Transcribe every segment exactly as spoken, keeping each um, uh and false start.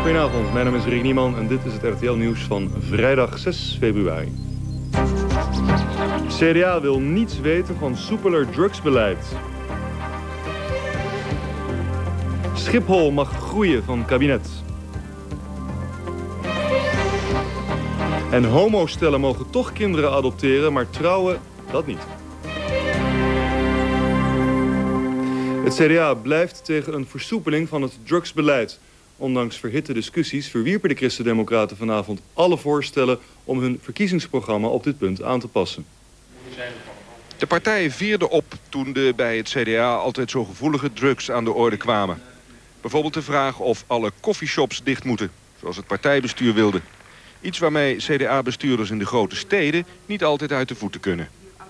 Goedenavond, mijn naam is Rick Nieman en dit is het R T L-nieuws van vrijdag zes februari. C D A wil niets weten van soepeler drugsbeleid. Schiphol mag groeien van kabinet. En homostellen mogen toch kinderen adopteren, maar trouwen, dat niet. Het C D A blijft tegen een versoepeling van het drugsbeleid. Ondanks verhitte discussies verwierpen de Christen-Democraten vanavond alle voorstellen om hun verkiezingsprogramma op dit punt aan te passen. De partij vierde op toen de bij het C D A altijd zo gevoelige drugs aan de orde kwamen. Bijvoorbeeld de vraag of alle coffeeshops dicht moeten, zoals het partijbestuur wilde. Iets waarmee C D A-bestuurders in de grote steden niet altijd uit de voeten kunnen.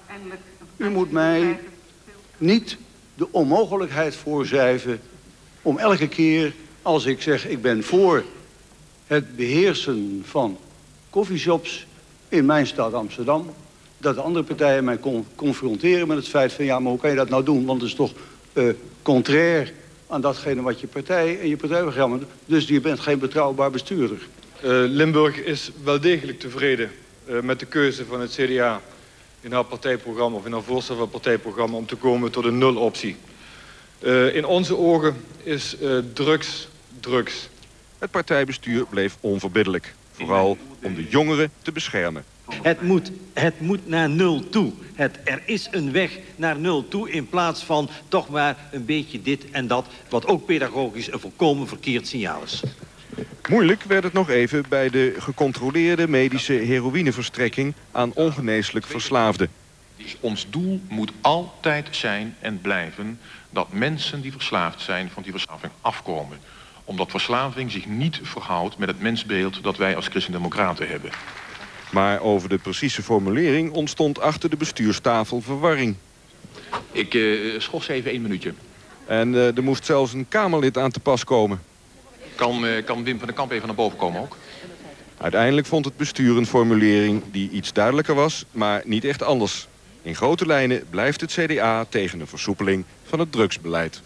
U moet mij niet de onmogelijkheid voorschrijven om elke keer als ik zeg ik ben voor het beheersen van coffeeshops in mijn stad Amsterdam, dat de andere partijen mij con confronteren met het feit van ja, maar hoe kan je dat nou doen? Want het is toch uh, contrair aan datgene wat je partij en je partijprogramma doet. Dus je bent geen betrouwbaar bestuurder. Uh, Limburg is wel degelijk tevreden uh, met de keuze van het C D A in haar partijprogramma of in haar voorstel van het partijprogramma om te komen tot een nuloptie. Uh, in onze ogen is uh, drugs drugs. Het partijbestuur bleef onverbiddelijk. Vooral om de jongeren te beschermen. Het moet, het moet naar nul toe. Het, er is een weg naar nul toe in plaats van toch maar een beetje dit en dat, wat ook pedagogisch een volkomen verkeerd signaal is. Moeilijk werd het nog even bij de gecontroleerde medische heroïneverstrekking aan ongeneeslijk verslaafden. Ons doel moet altijd zijn en blijven dat mensen die verslaafd zijn van die verslaving afkomen. Omdat verslaving zich niet verhoudt met het mensbeeld dat wij als christendemocraten hebben. Maar over de precieze formulering ontstond achter de bestuurstafel verwarring. Ik uh, schors even één minuutje. En uh, er moest zelfs een Kamerlid aan te pas komen. Kan, uh, kan Wim van den Kamp even naar boven komen ook? Uiteindelijk vond het bestuur een formulering die iets duidelijker was, maar niet echt anders. In grote lijnen blijft het C D A tegen een versoepeling van het drugsbeleid.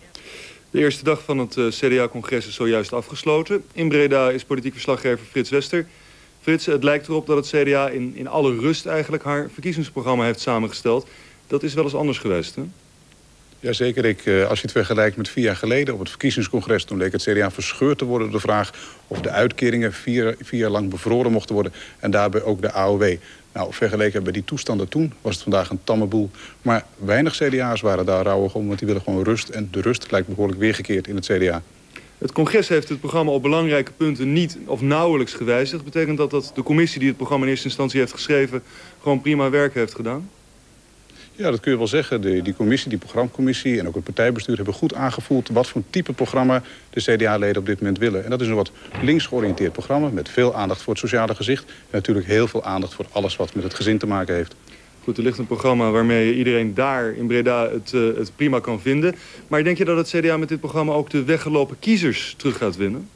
De eerste dag van het C D A-congres is zojuist afgesloten. In Breda is politiek verslaggever Frits Wester. Frits, het lijkt erop dat het C D A in, in alle rust eigenlijk haar verkiezingsprogramma heeft samengesteld. Dat is wel eens anders geweest, hè? Jazeker, ik, als je het vergelijkt met vier jaar geleden op het verkiezingscongres, toen leek het C D A verscheurd te worden door de vraag of de uitkeringen vier, vier jaar lang bevroren mochten worden en daarbij ook de A O W. Nou, vergeleken bij die toestanden toen was het vandaag een tamme boel. Maar weinig C D A'ers waren daar rouwig om, want die willen gewoon rust. En de rust lijkt behoorlijk weergekeerd in het C D A. Het congres heeft het programma op belangrijke punten niet of nauwelijks gewijzigd. Betekent dat dat de commissie die het programma in eerste instantie heeft geschreven gewoon prima werk heeft gedaan? Ja, dat kun je wel zeggen. De, die commissie, die programmacommissie en ook het partijbestuur hebben goed aangevoeld wat voor type programma de C D A-leden op dit moment willen. En dat is een wat links georiënteerd programma met veel aandacht voor het sociale gezicht. En natuurlijk heel veel aandacht voor alles wat met het gezin te maken heeft. Goed, er ligt een programma waarmee iedereen daar in Breda het, uh, het prima kan vinden. Maar denk je dat het C D A met dit programma ook de weggelopen kiezers terug gaat winnen?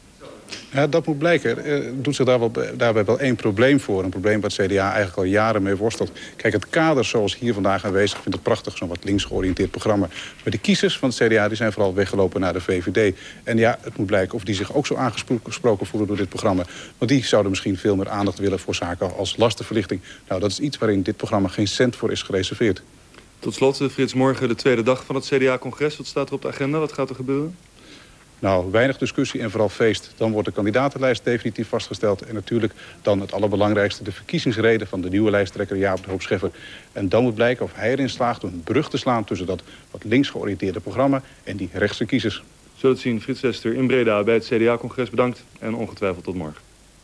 Ja, dat moet blijken. Er doet zich daar wel, daarbij wel één probleem voor. Een probleem waar het C D A eigenlijk al jaren mee worstelt. Kijk, het kader zoals hier vandaag aanwezig vindt het prachtig, zo'n wat links georiënteerd programma. Maar de kiezers van het C D A die zijn vooral weggelopen naar de V V D. En ja, het moet blijken of die zich ook zo aangesproken voelen door dit programma. Want die zouden misschien veel meer aandacht willen voor zaken als lastenverlichting. Nou, dat is iets waarin dit programma geen cent voor is gereserveerd. Tot slot, Frits, morgen de tweede dag van het C D A-congres. Wat staat er op de agenda? Wat gaat er gebeuren? Nou, weinig discussie en vooral feest. Dan wordt de kandidatenlijst definitief vastgesteld. En natuurlijk dan het allerbelangrijkste, de verkiezingsreden van de nieuwe lijsttrekker Jaap de Hoop Scheffer. En dan moet blijken of hij erin slaagt om een brug te slaan tussen dat wat links georiënteerde programma en die rechtse kiezers. Zullen het zien, Frits Wester in Breda bij het C D A-congres. Bedankt en ongetwijfeld tot morgen.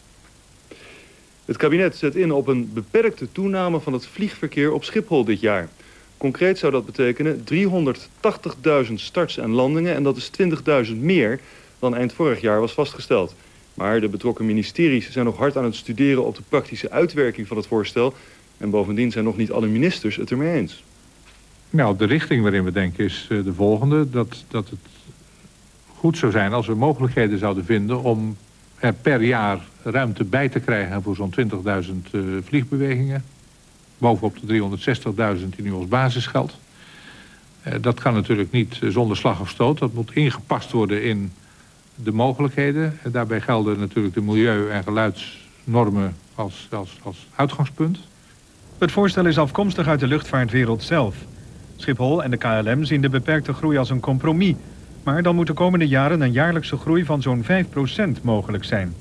Het kabinet zet in op een beperkte toename van het vliegverkeer op Schiphol dit jaar. Concreet zou dat betekenen driehonderdtachtigduizend starts en landingen en dat is twintigduizend meer dan eind vorig jaar was vastgesteld. Maar de betrokken ministeries zijn nog hard aan het studeren op de praktische uitwerking van het voorstel. En bovendien zijn nog niet alle ministers het ermee eens. Nou, de richting waarin we denken is de volgende. Dat, dat het goed zou zijn als we mogelijkheden zouden vinden om er per jaar ruimte bij te krijgen voor zo'n twintigduizend uh, vliegbewegingen. Bovenop de driehonderdzestigduizend die nu als basis geldt. Uh, dat kan natuurlijk niet uh, zonder slag of stoot. Dat moet ingepast worden in de mogelijkheden. En daarbij gelden natuurlijk de milieu- en geluidsnormen als, als, als uitgangspunt. Het voorstel is afkomstig uit de luchtvaartwereld zelf. Schiphol en de K L M zien de beperkte groei als een compromis. Maar dan moet de komende jaren een jaarlijkse groei van zo'n vijf procent mogelijk zijn.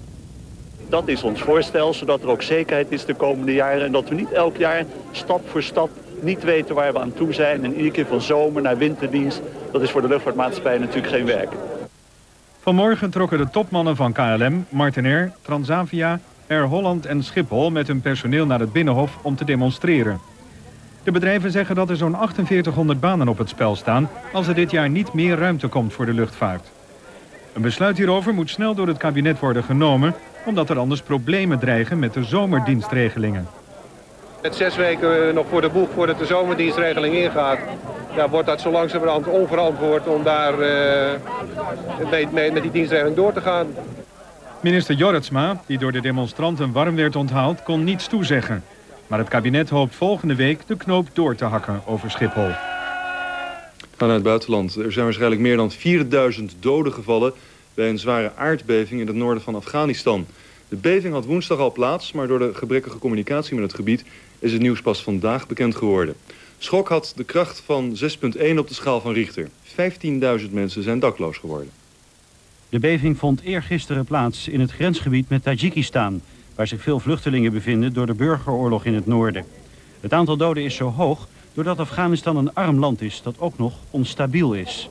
Dat is ons voorstel, zodat er ook zekerheid is de komende jaren. En dat we niet elk jaar stap voor stap niet weten waar we aan toe zijn. En iedere keer van zomer naar winterdienst, dat is voor de luchtvaartmaatschappij natuurlijk geen werk. Vanmorgen trokken de topmannen van K L M, Martinair, Transavia, Air Holland en Schiphol met hun personeel naar het Binnenhof om te demonstreren. De bedrijven zeggen dat er zo'n achtenveertighonderd banen op het spel staan als er dit jaar niet meer ruimte komt voor de luchtvaart. Een besluit hierover moet snel door het kabinet worden genomen, omdat er anders problemen dreigen met de zomerdienstregelingen. Met zes weken nog voor de boeg voordat de zomerdienstregeling ingaat, ja, wordt dat zo langzamerhand onverantwoord om daar uh, mee, mee, met die dienstregeling door te gaan. Minister Jorritsma, die door de demonstranten warm werd onthaald, kon niets toezeggen. Maar het kabinet hoopt volgende week de knoop door te hakken over Schiphol. Naar het buitenland. Er zijn waarschijnlijk meer dan vierduizend doden gevallen bij een zware aardbeving in het noorden van Afghanistan. De beving had woensdag al plaats, maar door de gebrekkige communicatie met het gebied is het nieuws pas vandaag bekend geworden. Schok had de kracht van zes komma één op de schaal van Richter. vijftienduizend mensen zijn dakloos geworden. De beving vond eergisteren plaats in het grensgebied met Tajikistan, waar zich veel vluchtelingen bevinden door de burgeroorlog in het noorden. Het aantal doden is zo hoog doordat Afghanistan een arm land is dat ook nog onstabiel is.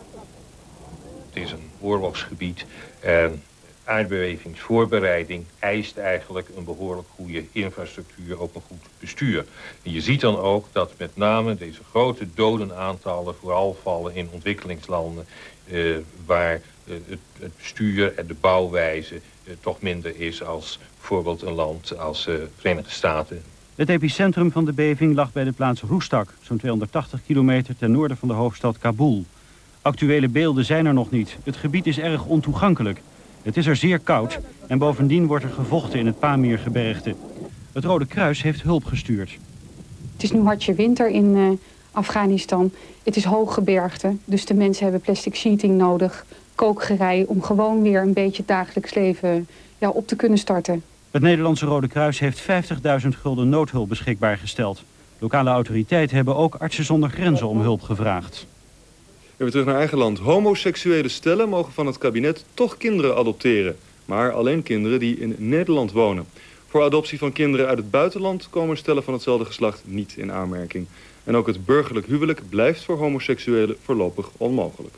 Het is een oorlogsgebied en aardbevingsvoorbereiding eist eigenlijk een behoorlijk goede infrastructuur, ook een goed bestuur. En je ziet dan ook dat met name deze grote dodenaantallen vooral vallen in ontwikkelingslanden uh, waar uh, het, het bestuur en de bouwwijze uh, toch minder is als bijvoorbeeld een land als de uh, Verenigde Staten. Het epicentrum van de beving lag bij de plaats Roestak, zo'n tweehonderdtachtig kilometer ten noorden van de hoofdstad Kabul. Actuele beelden zijn er nog niet. Het gebied is erg ontoegankelijk. Het is er zeer koud en bovendien wordt er gevochten in het Pamirgebergte. Het Rode Kruis heeft hulp gestuurd. Het is nu hartje winter in uh, Afghanistan. Het is hooggebergte, dus de mensen hebben plastic sheeting nodig, kookgerei, om gewoon weer een beetje het dagelijks leven ja, op te kunnen starten. Het Nederlandse Rode Kruis heeft vijftigduizend gulden noodhulp beschikbaar gesteld. Lokale autoriteiten hebben ook Artsen zonder Grenzen om hulp gevraagd. Weer terug naar eigen land. Homoseksuele stellen mogen van het kabinet toch kinderen adopteren. Maar alleen kinderen die in Nederland wonen. Voor adoptie van kinderen uit het buitenland komen stellen van hetzelfde geslacht niet in aanmerking. En ook het burgerlijk huwelijk blijft voor homoseksuelen voorlopig onmogelijk.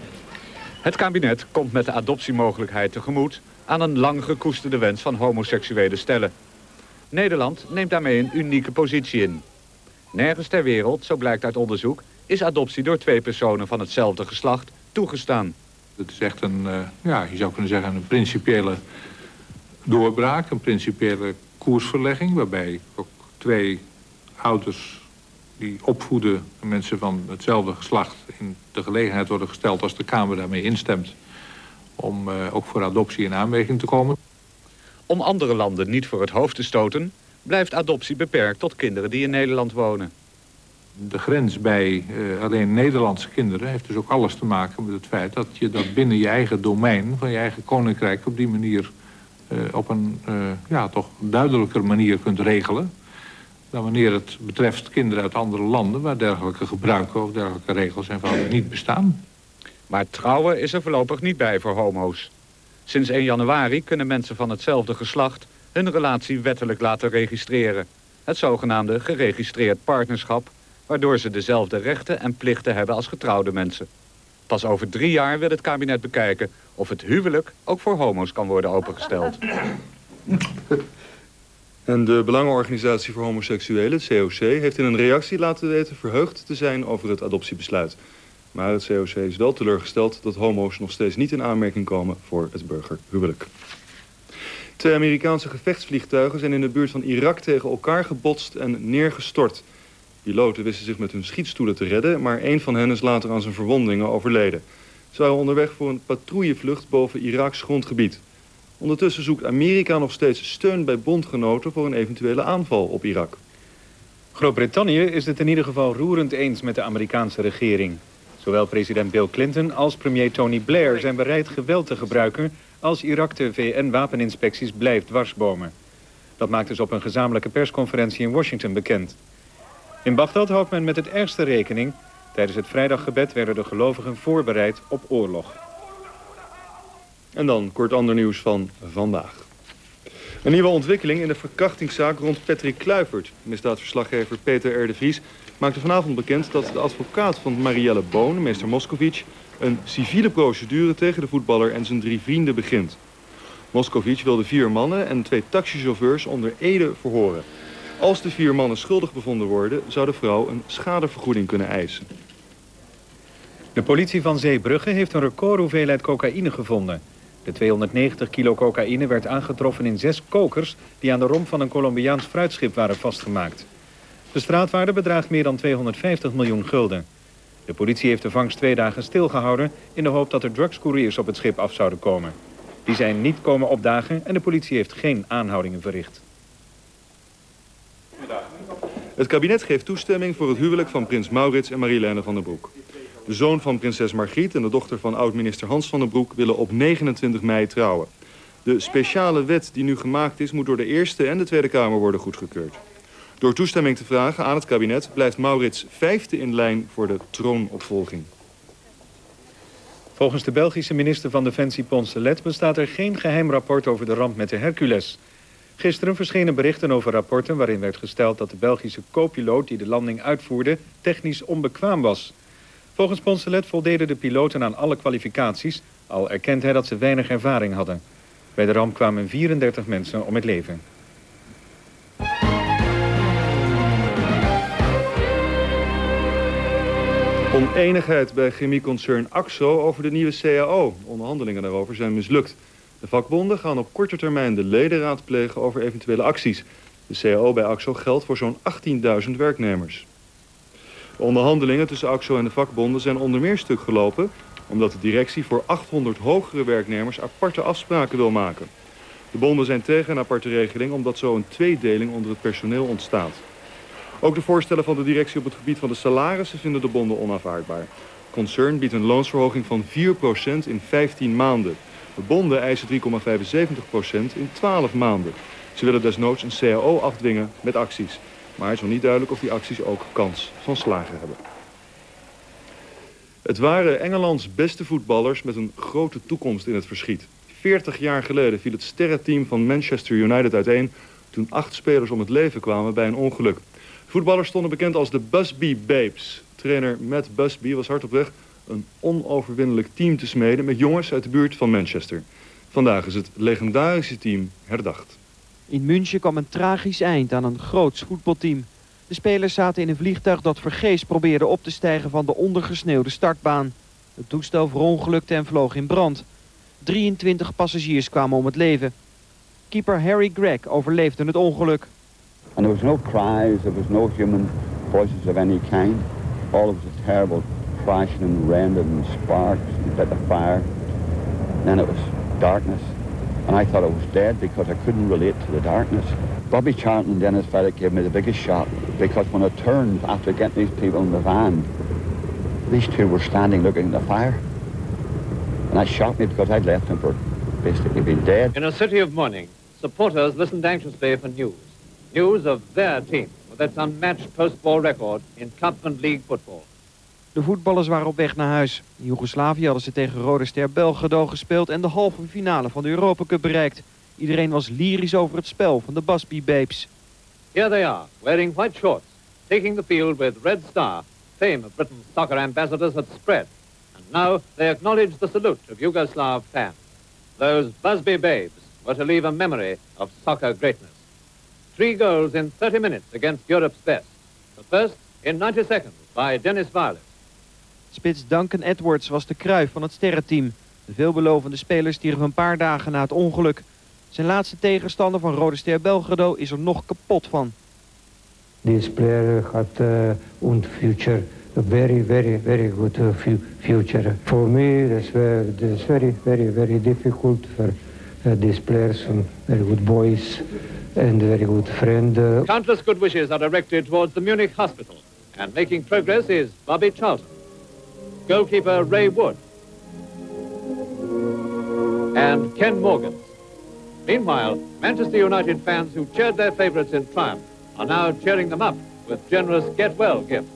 Het kabinet komt met de adoptiemogelijkheid tegemoet aan een lang gekoesterde wens van homoseksuele stellen. Nederland neemt daarmee een unieke positie in. Nergens ter wereld, zo blijkt uit onderzoek, is adoptie door twee personen van hetzelfde geslacht toegestaan. Het is echt een, uh, ja, je zou kunnen zeggen, een principiële doorbraak, een principiële koersverlegging, waarbij ook twee ouders die opvoeden mensen van hetzelfde geslacht in de gelegenheid worden gesteld als de Kamer daarmee instemt om uh, ook voor adoptie in aanmerking te komen. Om andere landen niet voor het hoofd te stoten, blijft adoptie beperkt tot kinderen die in Nederland wonen. De grens bij uh, alleen Nederlandse kinderen heeft dus ook alles te maken met het feit dat je dat binnen je eigen domein van je eigen koninkrijk op die manier uh, op een uh, ja, toch duidelijker manier kunt regelen dan wanneer het betreft kinderen uit andere landen waar dergelijke gebruiken of dergelijke regels eenvoudig niet bestaan. Maar trouwen is er voorlopig niet bij voor homo's. Sinds één januari kunnen mensen van hetzelfde geslacht hun relatie wettelijk laten registreren. Het zogenaamde geregistreerd partnerschap, waardoor ze dezelfde rechten en plichten hebben als getrouwde mensen. Pas over drie jaar wil het kabinet bekijken of het huwelijk ook voor homo's kan worden opengesteld. En de Belangenorganisatie voor Homoseksuelen, het C O C, heeft in een reactie laten weten verheugd te zijn over het adoptiebesluit. Maar het C O C is wel teleurgesteld dat homo's nog steeds niet in aanmerking komen voor het burgerhuwelijk. Twee Amerikaanse gevechtsvliegtuigen zijn in de buurt van Irak tegen elkaar gebotst en neergestort. Piloten wisten zich met hun schietstoelen te redden, maar één van hen is later aan zijn verwondingen overleden. Ze waren onderweg voor een patrouillevlucht boven Iraks grondgebied. Ondertussen zoekt Amerika nog steeds steun bij bondgenoten voor een eventuele aanval op Irak. Groot-Brittannië is het in ieder geval roerend eens met de Amerikaanse regering. Zowel president Bill Clinton als premier Tony Blair zijn bereid geweld te gebruiken als Irak de V N-wapeninspecties blijft dwarsbomen. Dat maakten ze op een gezamenlijke persconferentie in Washington bekend. In Bagdad houdt men met het ergste rekening. Tijdens het vrijdaggebed werden de gelovigen voorbereid op oorlog. En dan kort ander nieuws van vandaag. Een nieuwe ontwikkeling in de verkrachtingszaak rond Patrick Kluivert. Misdaadverslaggever Peter R. de Vries maakte vanavond bekend dat de advocaat van Marielle Boon, meester Moscovic, een civiele procedure tegen de voetballer en zijn drie vrienden begint. Moscovic wilde vier mannen en twee taxichauffeurs onder ede verhoren. Als de vier mannen schuldig bevonden worden, zou de vrouw een schadevergoeding kunnen eisen. De politie van Zeebrugge heeft een recordhoeveelheid cocaïne gevonden. De tweehonderdnegentig kilo cocaïne werd aangetroffen in zes kokers die aan de romp van een Colombiaans fruitschip waren vastgemaakt. De straatwaarde bedraagt meer dan tweehonderdvijftig miljoen gulden. De politie heeft de vangst twee dagen stilgehouden in de hoop dat er drugscouriers op het schip af zouden komen. Die zijn niet komen opdagen en de politie heeft geen aanhoudingen verricht. Het kabinet geeft toestemming voor het huwelijk van prins Maurits en Marilène van der Broek. De zoon van prinses Margriet en de dochter van oud-minister Hans van der Broek willen op negenentwintig mei trouwen. De speciale wet die nu gemaakt is, moet door de Eerste en de Tweede Kamer worden goedgekeurd. Door toestemming te vragen aan het kabinet blijft Maurits vijfde in lijn voor de troonopvolging. Volgens de Belgische minister van Defensie Poncelet bestaat er geen geheim rapport over de ramp met de Hercules. Gisteren verschenen berichten over rapporten waarin werd gesteld dat de Belgische co-piloot die de landing uitvoerde technisch onbekwaam was. Volgens Poncelet voldeden de piloten aan alle kwalificaties, al erkent hij dat ze weinig ervaring hadden. Bij de ramp kwamen vierendertig mensen om het leven. Oneenigheid bij chemieconcern Akzo over de nieuwe C A O. Onderhandelingen daarover zijn mislukt. De vakbonden gaan op korte termijn de leden raadplegen over eventuele acties. De C A O bij Akzo geldt voor zo'n achttienduizend werknemers. De onderhandelingen tussen Akzo en de vakbonden zijn onder meer stuk gelopen omdat de directie voor achthonderd hogere werknemers aparte afspraken wil maken. De bonden zijn tegen een aparte regeling omdat zo een tweedeling onder het personeel ontstaat. Ook de voorstellen van de directie op het gebied van de salarissen vinden de bonden onaanvaardbaar. Het concern biedt een loonsverhoging van vier procent in vijftien maanden. De bonden eisen drie komma vijfenzeventig procent in twaalf maanden. Ze willen desnoods een C A O afdwingen met acties. Maar het is nog niet duidelijk of die acties ook kans van slagen hebben. Het waren Engelands beste voetballers met een grote toekomst in het verschiet. veertig jaar geleden viel het sterrenteam van Manchester United uiteen toen acht spelers om het leven kwamen bij een ongeluk. De voetballers stonden bekend als de Busby Babes. Trainer Matt Busby was hard op weg een onoverwinnelijk team te smeden met jongens uit de buurt van Manchester. Vandaag is het legendarische team herdacht. In München kwam een tragisch eind aan een groots voetbalteam. De spelers zaten in een vliegtuig dat vergeefs probeerde op te stijgen van de ondergesneeuwde startbaan. Het toestel verongelukte en vloog in brand. drieëntwintig passagiers kwamen om het leven. Keeper Harry Gregg overleefde het ongeluk. And there was no cries, there was no human voices of any kind. All of it was a terrible crashing and rending and sparks and a bit of fire. And then it was darkness. And I thought I was dead because I couldn't relate to the darkness. Bobby Charlton and Dennis Fedek gave me the biggest shock because when I turned after getting these people in the van, these two were standing looking at the fire. And that shocked me because I'd left them for basically being dead. In a city of mourning, supporters listened anxiously for news. News of their team with its unmatched post-war record in club and league football. De voetballers waren op weg naar huis. In Joegoslavië hadden ze tegen Rode Ster Belgrado gespeeld en de halve finale van de Europa Cup bereikt. Iedereen was lyrisch over het spel van de Busby Babes. Here they are, wearing white shorts, taking the field with Red Star. Fame of Britain's soccer ambassadors had spread. And now they acknowledge the salute of Yugoslav fans. Those Busby Babes were to leave a memory of soccer greatness. Three goals in thirty minutes against Europe's best. The first in ninety seconds by Dennis Viollet. Spits Duncan Edwards was de kruif van het sterrenteam. De veelbelovende speler stierf een paar dagen na het ongeluk. Zijn laatste tegenstander van Rode Ster Belgrado is er nog kapot van. This player had uh, a future, a very, very, very good uh, future. For me, that's very, that's very, very, very difficult for uh, these players. Some very good boys and a very good friend. Uh. Countless good wishes are directed towards the Munich hospital. And making progress is Bobby Charlton. goalkeeper Ray Wood, and Ken Morgan. Meanwhile, Manchester United fans who cheered their favourites in triumph are now cheering them up with generous get-well gifts.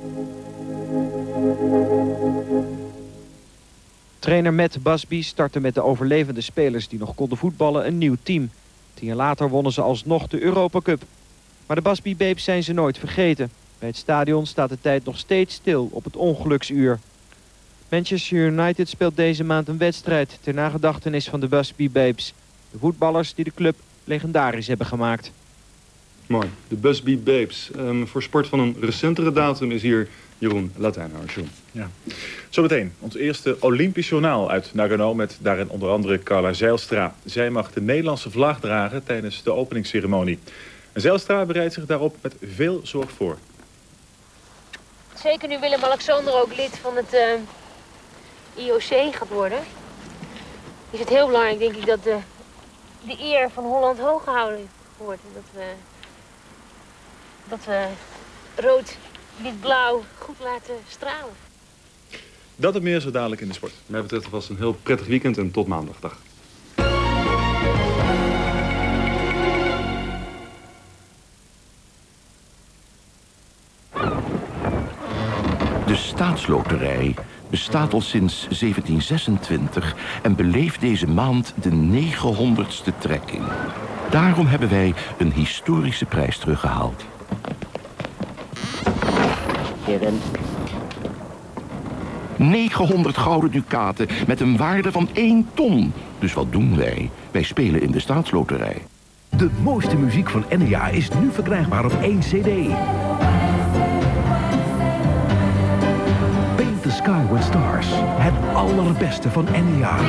Trainer Matt Busby startte met de overlevende spelers die nog konden voetballen een nieuw team. Tien jaar later wonnen ze alsnog de Europa Cup. Maar de Busby Babes zijn ze nooit vergeten. Bij het stadion staat de tijd nog steeds stil op het ongeluksuur. Manchester United speelt deze maand een wedstrijd ter nagedachtenis van de Busby Babes. De voetballers die de club legendarisch hebben gemaakt. Mooi, de Busby Babes. Um, voor sport van een recentere datum is hier Jeroen Latijnhouwer. Ja. Zometeen ons eerste Olympisch journaal uit Nagano met daarin onder andere Carla Zijlstra. Zij mag de Nederlandse vlag dragen tijdens de openingsceremonie. En Zijlstra bereidt zich daarop met veel zorg voor. Zeker nu Willem-Alexander ook lid van het uh, I O C gaat worden, is het heel belangrijk, denk ik, dat de, de eer van Holland hoog gehouden wordt. Dat we, dat we rood, wit, blauw goed laten stralen. Dat en meer zo dadelijk in de sport. Mij betreft alvast een heel prettig weekend en tot maandag. Dag. De staatsloterij bestaat al sinds zeventien zesentwintig en beleeft deze maand de negenhonderdste trekking. Daarom hebben wij een historische prijs teruggehaald. negenhonderd gouden ducaten met een waarde van één ton. Dus wat doen wij? Wij spelen in de staatsloterij. De mooiste muziek van N E A is nu verkrijgbaar op één cd. Paint the Sky with Stars. Het allerbeste van N E A.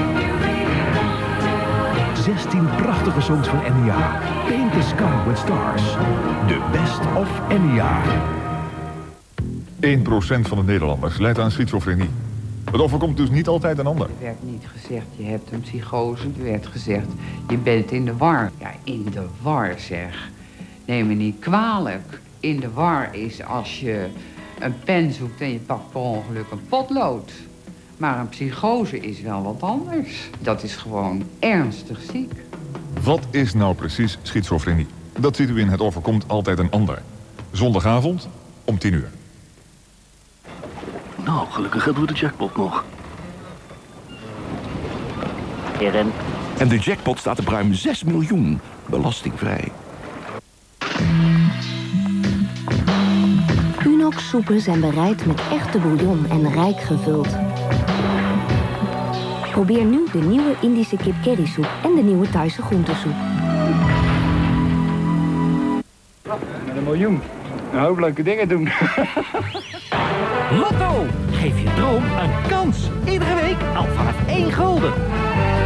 zestien prachtige songs van N E A. Paint the Sky with Stars. The best of N E A. één procent van de Nederlanders lijdt aan schizofrenie. Het overkomt dus niet altijd een ander. Er werd niet gezegd, je hebt een psychose. Er werd gezegd, je bent in de war. Ja, in de war zeg. Neem me niet kwalijk. In de war is als je een pen zoekt en je pakt per ongeluk een potlood. Maar een psychose is wel wat anders. Dat is gewoon ernstig ziek. Wat is nou precies schizofrenie? Dat ziet u in Het overkomt altijd een ander. Zondagavond om tien uur. Nou, gelukkig hebben we de jackpot nog. Heren. En de jackpot staat op ruim zes miljoen, belastingvrij. Unox soepen zijn bereid met echte bouillon en rijk gevuld. Probeer nu de nieuwe Indische kip curry soep en de nieuwe Thaise groentesoep. Met een miljoen. Een hoop leuke dingen doen. Lotto! Geef je droom een kans. Iedere week al vanaf één gulden.